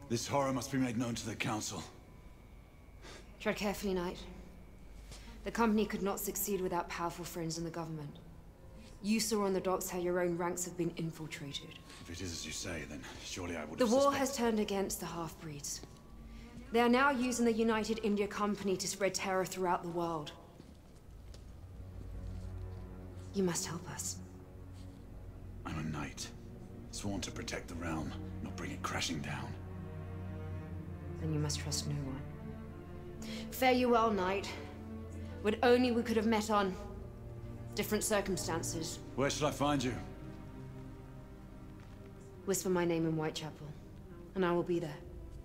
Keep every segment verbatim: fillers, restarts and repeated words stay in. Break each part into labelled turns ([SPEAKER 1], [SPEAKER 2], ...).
[SPEAKER 1] This horror must be made known to the Council.
[SPEAKER 2] Tread carefully, Knight. The company could not succeed without powerful friends in the government. You saw on the docks how your own ranks have been infiltrated.
[SPEAKER 1] If it is as you say, then surely I would
[SPEAKER 2] The
[SPEAKER 1] have
[SPEAKER 2] war
[SPEAKER 1] suspected.
[SPEAKER 2] has turned against the half-breeds. They are now using the United India Company to spread terror throughout the world. You must help us.
[SPEAKER 1] I'm a knight, sworn to protect the realm, not bring it crashing down.
[SPEAKER 2] Then you must trust no one. Fare you well, Knight. Would only we could have met on different circumstances.
[SPEAKER 1] Where shall I find you?
[SPEAKER 2] Whisper my name in Whitechapel, and I will be there.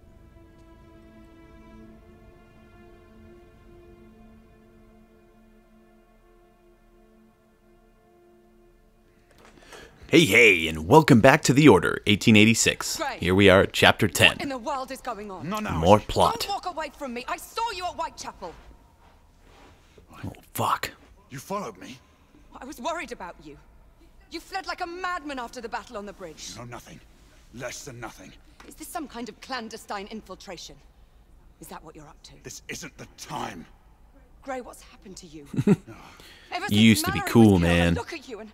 [SPEAKER 3] Hey, hey, and welcome back to The Order, eighteen eighty-six.
[SPEAKER 4] Gray.
[SPEAKER 3] Here we are at Chapter ten.
[SPEAKER 4] What in the world is going on?
[SPEAKER 1] No, no.
[SPEAKER 3] More plot.
[SPEAKER 4] Don't walk away from me. I saw you at Whitechapel.
[SPEAKER 3] Oh, fuck.
[SPEAKER 1] You followed me?
[SPEAKER 4] I was worried about you. You fled like a madman after the battle on the bridge.
[SPEAKER 1] You know nothing. Less than nothing.
[SPEAKER 4] Is this some kind of clandestine infiltration? Is that what you're up to?
[SPEAKER 1] This isn't the time.
[SPEAKER 4] Gray, what's happened to you? Ever
[SPEAKER 3] You
[SPEAKER 4] since
[SPEAKER 3] used to be
[SPEAKER 4] Mallory
[SPEAKER 3] cool,
[SPEAKER 4] was killed, I
[SPEAKER 3] man.
[SPEAKER 4] look at you and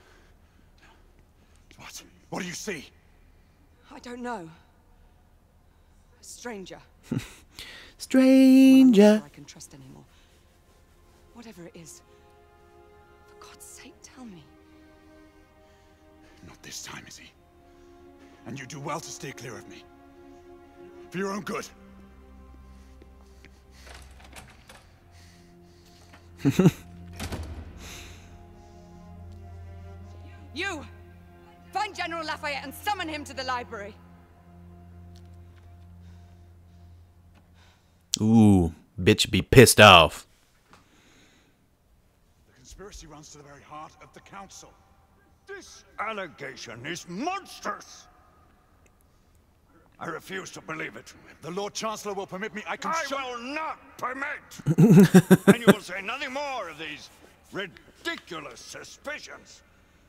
[SPEAKER 1] What? What do you see?
[SPEAKER 4] I don't know. A stranger. I'm not
[SPEAKER 3] Stranger.
[SPEAKER 4] sure I can trust anymore. Whatever it is, for God's sake, tell me.
[SPEAKER 1] Not this time, is he? And you do well to steer clear of me. For your own good.
[SPEAKER 4] You! Find General Lafayette and summon him to the library.
[SPEAKER 3] Ooh, bitch be pissed off.
[SPEAKER 1] The conspiracy runs to the very heart of the Council.
[SPEAKER 5] This allegation is monstrous. I refuse to believe it.
[SPEAKER 1] The Lord Chancellor will permit me, I can
[SPEAKER 5] I
[SPEAKER 1] show-
[SPEAKER 5] will not permit. And you will say nothing more of these ridiculous suspicions.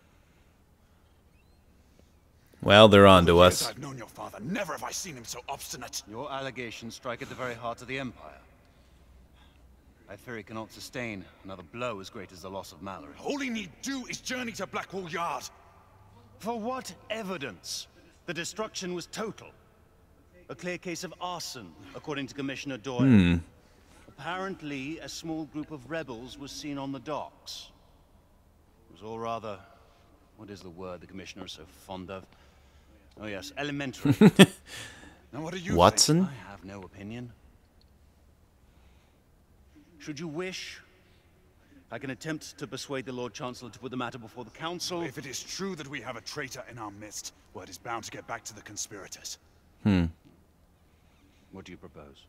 [SPEAKER 3] Well, they're on to
[SPEAKER 1] Years
[SPEAKER 3] us.
[SPEAKER 1] I've known your father. Never have I seen him so obstinate.
[SPEAKER 6] Your allegations strike at the very heart of the Empire. I fear it cannot sustain another blow as great as the loss of Mallory.
[SPEAKER 1] All he need do is journey to Blackwall Yard.
[SPEAKER 6] For what evidence? The destruction was total. A clear case of arson, according to Commissioner Doyle.
[SPEAKER 3] Hmm.
[SPEAKER 6] Apparently, a small group of rebels was seen on the docks. It was all rather... what is the word the Commissioner is so fond of? Oh yes, elementary.
[SPEAKER 1] Now what do you
[SPEAKER 3] Watson?
[SPEAKER 6] I have no opinion. Should you wish, I can attempt to persuade the Lord Chancellor to put the matter before the Council.
[SPEAKER 1] think? If it is true that we have a traitor in our midst, word is bound to get back to the conspirators.
[SPEAKER 3] Hmm.
[SPEAKER 6] What do you propose?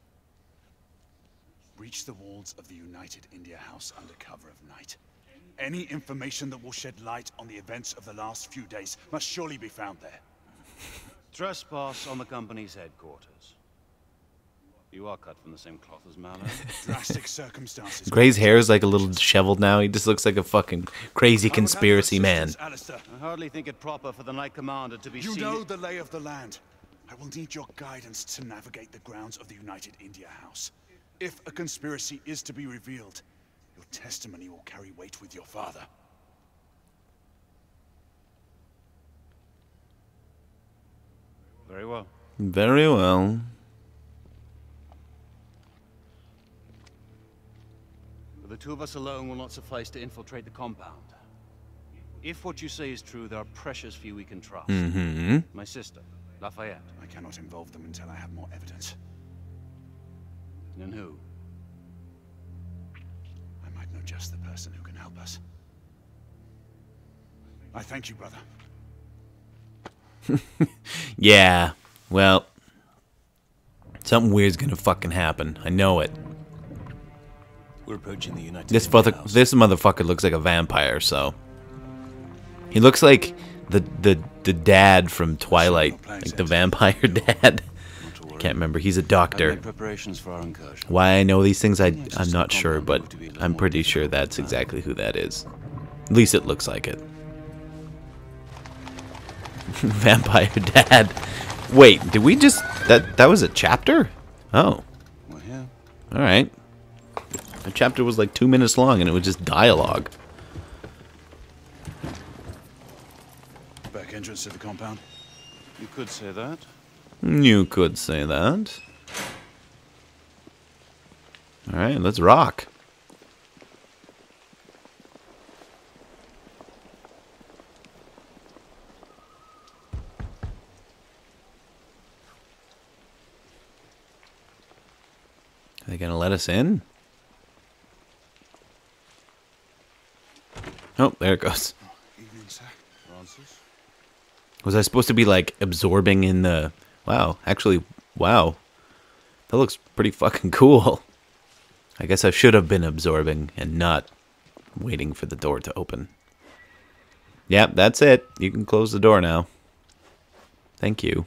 [SPEAKER 1] Reach the walls of the United India House under cover of night. Any information that will shed light on the events of the last few days must surely be found there.
[SPEAKER 6] Trespass on the company's headquarters. You are cut from the same cloth as Mallory.
[SPEAKER 1] Drastic circumstances.
[SPEAKER 3] Gray's hair is like a little disheveled now. He just looks like a fucking crazy conspiracy man.
[SPEAKER 1] Alistair.
[SPEAKER 6] I hardly think it proper for the Knight Commander to be
[SPEAKER 1] You
[SPEAKER 6] seen...
[SPEAKER 1] know the lay of the land. I will need your guidance to navigate the grounds of the United India House. If a conspiracy is to be revealed, your testimony will carry weight with your father.
[SPEAKER 6] Very well.
[SPEAKER 3] Very well.
[SPEAKER 6] But the two of us alone will not suffice to infiltrate the compound. If what you say is true, there are precious few we can trust.
[SPEAKER 3] Mm-hmm.
[SPEAKER 6] My sister, Lafayette.
[SPEAKER 1] I cannot involve them until I have more evidence.
[SPEAKER 6] And who?
[SPEAKER 1] I might know just the person who can help us. I thank you, brother.
[SPEAKER 3] Yeah, well, something weird's gonna fucking happen. I know it.
[SPEAKER 7] We're approaching the United
[SPEAKER 3] This
[SPEAKER 7] India
[SPEAKER 3] mother,
[SPEAKER 7] House.
[SPEAKER 3] this motherfucker looks like a vampire. So he looks like the the the dad from Twilight, like the vampire dad. I can't remember. He's a
[SPEAKER 6] I've
[SPEAKER 3] doctor.
[SPEAKER 6] made preparations for our incursion.
[SPEAKER 3] Why I know these things, I I'm not sure, but I'm pretty sure that's exactly who that is. At least it looks like it. Vampire dad. Wait, did we just... That, that was a chapter? Oh.
[SPEAKER 6] Well, yeah.
[SPEAKER 3] Alright. The chapter was like two minutes long and it was just dialogue.
[SPEAKER 1] Back entrance to the compound.
[SPEAKER 6] You could say that.
[SPEAKER 3] You could say that. Alright, let's rock. Are they gonna let us in? Oh, there it goes.
[SPEAKER 1] Evening, sir.
[SPEAKER 6] Francis?
[SPEAKER 3] Was I supposed to be like absorbing in the... Wow, actually, wow. That looks pretty fucking cool. I guess I should have been absorbing and not waiting for the door to open. Yep, that's it. You can close the door now. Thank you.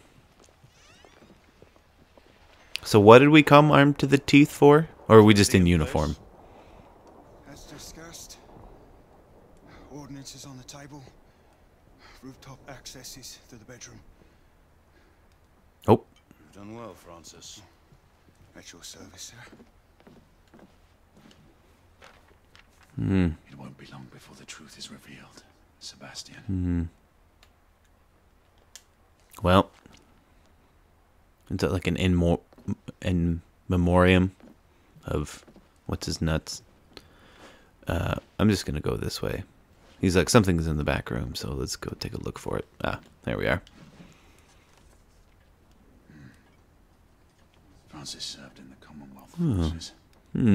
[SPEAKER 3] So what did we come armed to the teeth for? Or are we just in uniform?
[SPEAKER 1] As discussed, ordnance is on the table. Rooftop accesses to the bedroom.
[SPEAKER 3] Oh.
[SPEAKER 6] You've done well, Francis.
[SPEAKER 1] At your service, sir.
[SPEAKER 3] Hmm.
[SPEAKER 1] It won't be long before the truth is revealed, Sebastian.
[SPEAKER 3] Hmm. Well, is that like an in more in memoriam of what's his nuts? Uh, I'm just gonna go this way. He's like, something's in the back room, so let's go take a look for it. Ah, there we are.
[SPEAKER 1] Francis served in the Commonwealth
[SPEAKER 3] Oh.
[SPEAKER 1] forces.
[SPEAKER 3] Hmm.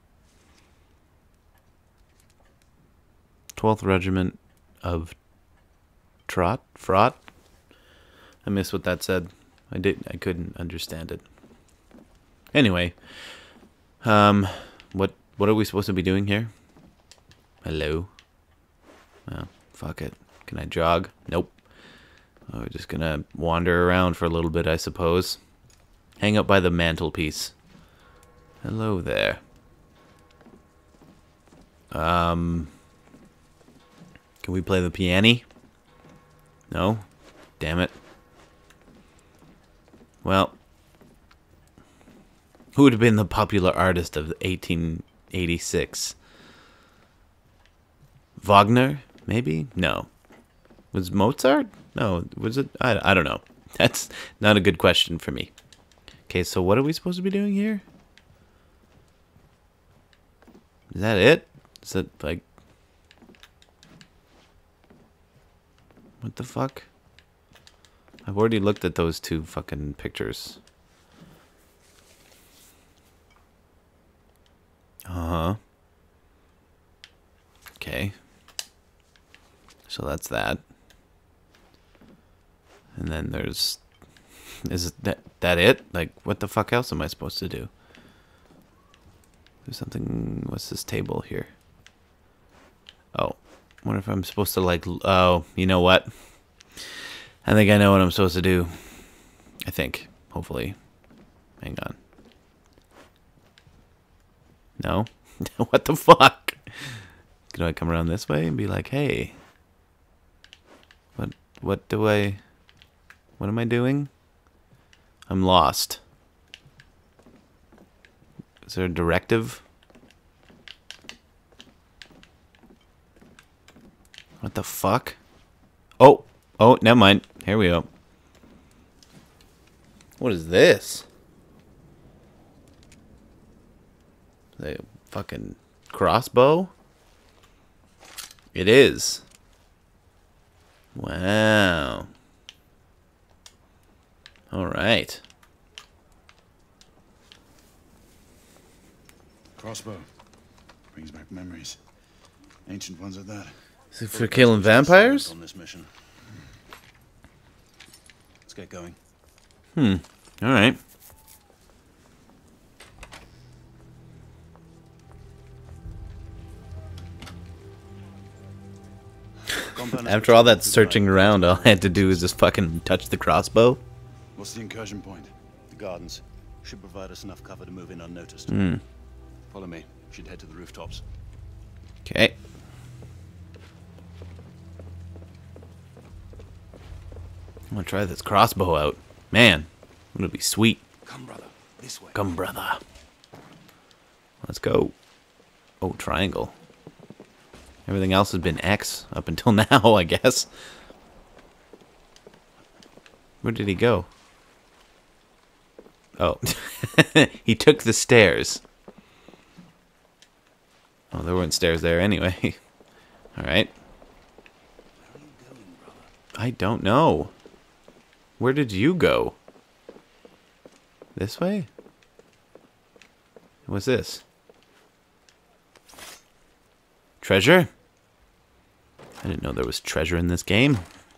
[SPEAKER 3] twelfth Regiment of Trot? Fraught? I missed what that said. I didn't. I couldn't understand it. Anyway, um, what what are we supposed to be doing here? Hello. Oh, fuck it. Can I jog? Nope. Oh, we're just gonna wander around for a little bit, I suppose. Hang up by the mantelpiece. Hello there. Um, can we play the piano? No? Damn it. Well, who would have been the popular artist of eighteen eighty-six? Wagner? Maybe? No. Was Mozart? No. Was it? I, I don't know. That's not a good question for me. Okay, so what are we supposed to be doing here? Is that it? Is it like... What the fuck? I've already looked at those two fucking pictures. Uh-huh. Okay. So that's that. And then there's... Is that, that it? Like, what the fuck else am I supposed to do? There's something... What's this table here? Oh. I wonder if I'm supposed to, like... Oh, you know what? I think I know what I'm supposed to do. I think. Hopefully. Hang on. No? What the fuck? Do I come around this way and be like, hey... What, what do I... What am I doing? I'm lost. Is there a directive? What the fuck? Oh! Oh, never mind. Here we go. What is this? The fucking crossbow? It is. Wow. All right.
[SPEAKER 1] Crossbow. Brings back memories. Ancient ones at that.
[SPEAKER 3] Is it for killing vampires?
[SPEAKER 6] On this mission. Let's get going.
[SPEAKER 3] Hmm. All right. After all that searching around, all I had to do was just fucking touch the crossbow.
[SPEAKER 1] What's the incursion point?
[SPEAKER 6] The gardens should provide us enough cover to move in unnoticed.
[SPEAKER 3] Hmm.
[SPEAKER 6] Follow me. Should head to the rooftops.
[SPEAKER 3] Okay. I'm gonna try this crossbow out. Man, it'll be sweet.
[SPEAKER 7] Come, brother. This way.
[SPEAKER 3] Come, brother. Let's go. Oh, triangle. Everything else has been X up until now, I guess. Where did he go? Oh. He took the stairs. Oh, there weren't stairs there anyway. Alright. I don't know. Where did you go? This way? What's this? Treasure? I didn't know there was treasure in this game.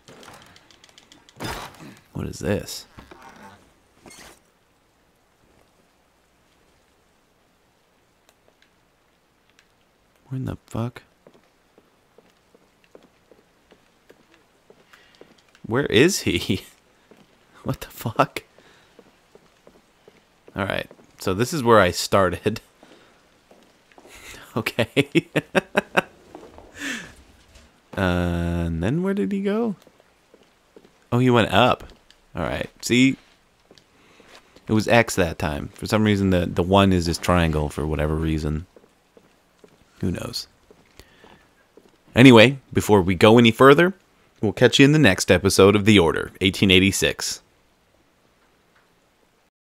[SPEAKER 3] What is this? Where in the fuck? Where is he? What the fuck? Alright, so this is where I started. Okay. uh, and then where did he go? Oh, he went up. Alright, see? It was X that time. For some reason, the, the one is this triangle for whatever reason. Who knows? Anyway, before we go any further, we'll catch you in the next episode of The Order, eighteen eighty-six.